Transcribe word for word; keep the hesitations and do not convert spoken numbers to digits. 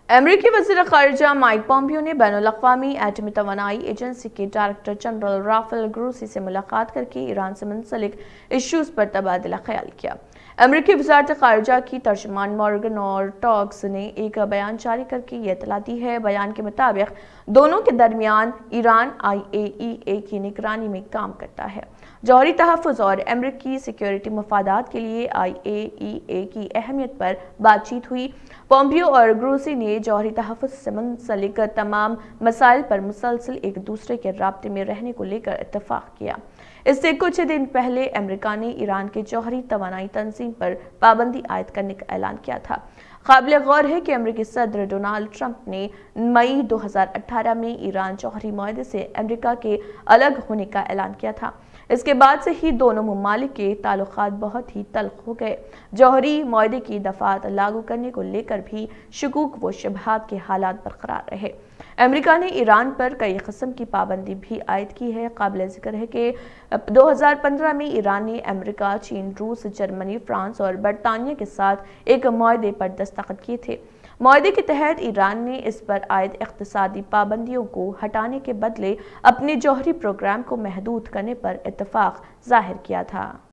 امریکی وزیر خارجہ مائک پومپیو نے بین الاقوامی ایٹمی توانائی ایجنسی کے ڈائریکٹر جنرل رافیل گروسی سے ملاقات کرکے ایران سے منسلک ایشوز پر تبادلہ خیال کیا۔ امریکی وزارت خارجہ کی ترجمان مورگن اورٹاگز نے ایک بیان جاری کرکے یہ اطلاع دی ہے۔ بیان کے مطابق دونوں کے درمیان ایران آئی اے ای اے کی نگرانی میں کام کرتا ہے، جوہری تحفظ اور امریکی سیکیورٹی مفادات کے لیے آئی اے ای اے کی اہمیت پر بات چیت ہوئی۔ پومپیو اور گروسی نے جوہری تحفظ سے منسلک تمام مسائل پر مسلسل ایک دوسرے کے رابطے میں رہنے کو لے کر اتفاق کیا۔ اس سے کچھ دن پہلے امریکہ نے ایران کے جوہری توانائی تنظیم پر پابندی عائد کرنے کا اعلان کیا تھا۔ قابل غور ہے کہ امریکی صدر ڈونالڈ ٹرمپ نے مئی دو ہزار اٹھارہ میں ایران جوہری معاہدے سے امریکہ کے الگ ہونے کا اعلان کیا تھا۔ اس کے بعد سے ہی دونوں ممالک کے تعلقات بہت ہی تلخ ہو گئے۔ جوہری معاہدے کی دفعات لاگو کرنے کو لے کر بھی شکوک و شبہات کے حالات برقرار رہے۔ امریکہ نے ایران پر کئی قسم کی پابندی بھی عائد کی ہے۔ قابل ذکر ہے کہ دو ہزار پندرہ میں ایران نے امریکہ، چین، روس، جرمنی، فرانس اور برطانیہ کے ساتھ ایک معاہدے پر دستخط کیے تھے۔ معاہدے کے تحت ایران نے اس پر عائد اقتصادی پابندیوں کو ہٹانے کے بدلے اپنے جوہری پروگرام کو محدود کرنے پر اتفاق ظاہر کیا تھا۔